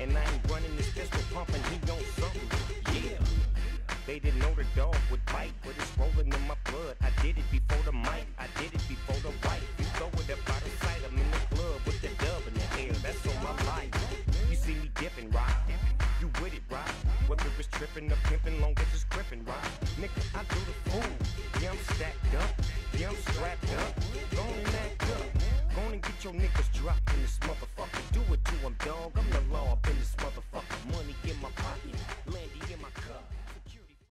And I ain't running this pistol pumping, he on something. Yeah. They didn't know the dog would bite, but it's rolling in my blood. I did it before the mic, I did it before the wife. You throw it up out of sight, I'm in the club with the dub in the air. That's on my life. You see me dipping, right? You with it, right? Whether it's tripping or pimping, long as it's gripping, right? Nigga, I do the fool. Yeah, I'm stacked up. Yeah, I'm strapped up. Go on and act up. Go on and get your niggas dropped in this motherfucker. Do it to him, dog. I'm the law up in this motherfucker. Money in my pocket, Landy in my cup.